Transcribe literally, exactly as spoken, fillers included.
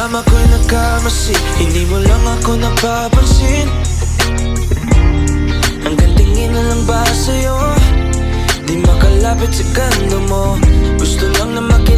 alam ako'y nagkamasi, hindi mo lang ako napapansin. Hanggang tingin na lang ba sa'yo, di makalapit sa ganda mo. Gusto lang na mag